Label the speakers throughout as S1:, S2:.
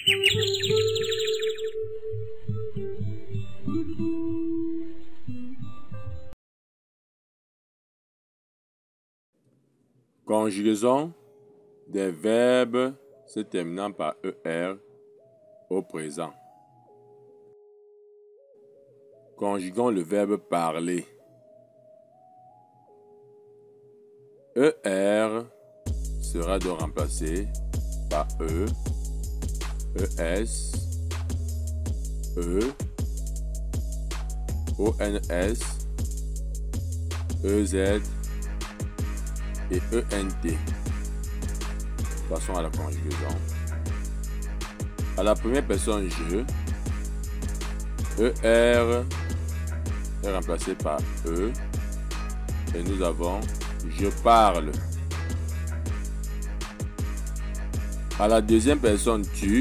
S1: Conjugaison des verbes se terminant par ER au présent. Conjuguons le verbe parler. ER sera donc remplacé par E, ES, E, ONS, EZ et ENT. Passons à la conjugaison. À la première personne je, ER est remplacé par E et nous avons je parle. À la deuxième personne tu,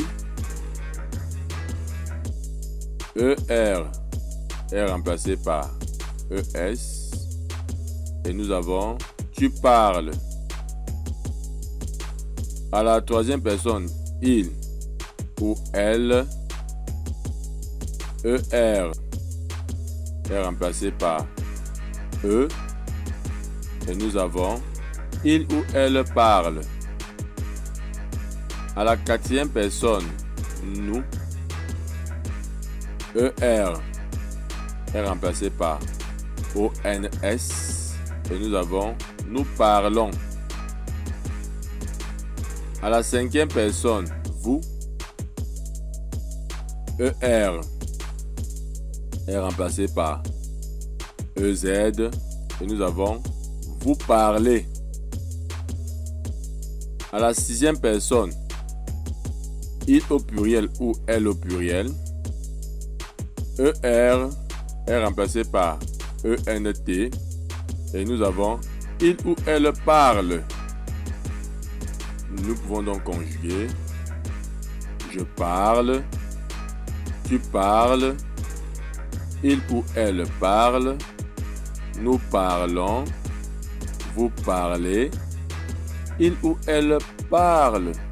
S1: ER est remplacé par ES et nous avons tu parles. À la troisième personne il ou elle, ER est remplacé par E et nous avons il ou elle parle. À la quatrième personne nous, ER est remplacé par ONS et nous avons nous parlons. À la cinquième personne vous, ER est remplacé par EZ et nous avons vous parlez. À la sixième personne, il au pluriel ou elle au pluriel, ER est remplacé par ENT et nous avons il ou elle parle. Nous pouvons donc conjuguer je parle, tu parles, il ou elle parle, nous parlons, vous parlez, il ou elle parle.